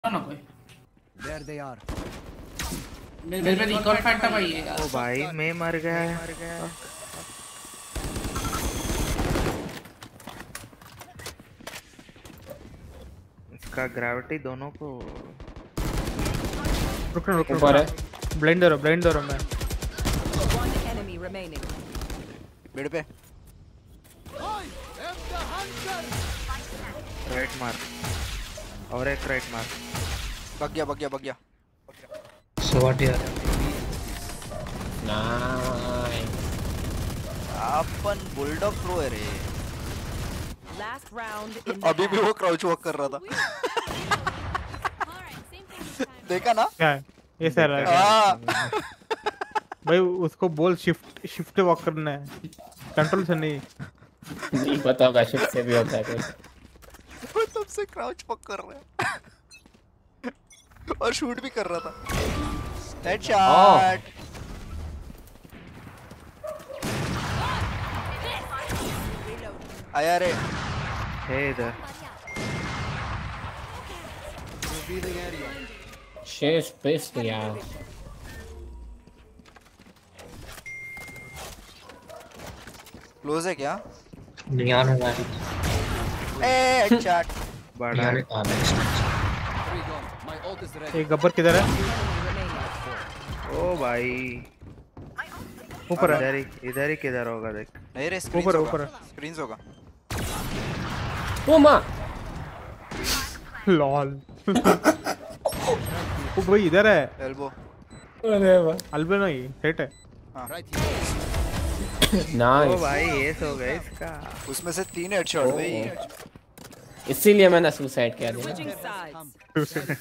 ना कोई There they are. मेरे पे रिकॉल फैंटम आई है ओ भाई मैं मर गया। इसका ग्रेविटी दोनों को रुको रुको ऊपर है। ब्लाइंड दे रहा मैं। One enemy remaining. बेड पे राइट मार और एक राइट मार। बग गया So what यार? नाइस। अपन बुलडॉग प्रो है रे। Last round in the अभी भी वो क्राउच वॉक कर रहा था। देखा ना? क्या है ये सर भाई उसको बोल शिफ्ट वॉक करना है कंट्रोल से नहीं पता होगा शिफ्ट से भी होता है कुछ। वो तब से क्राउच वॉक कर रहा है और शूट भी कर रहा था। हेडशॉट। आया रे। है इधर। शेष बेस्ट यार। क्लोज है क्या? नियान है भाई। हेडशॉट। बड़ा नियान है कहाँ है? ये गब्बर किधर है remaining. ओ भाई ऊपर है इधर ही किधर होगा देख। नहीं रे स्क्रीन ऊपर स्क्रीन होगा। ओ माँ। लॉल वो भाई इधर है एल्बो। अरे वाह। अल्बेनो ही सेट है ओ नाइस। भाई ये हो गया इसका। उसमें से 3 हेडशॉट भाई। इसीलिए मैंने सुसाइड किया था। Switching sides.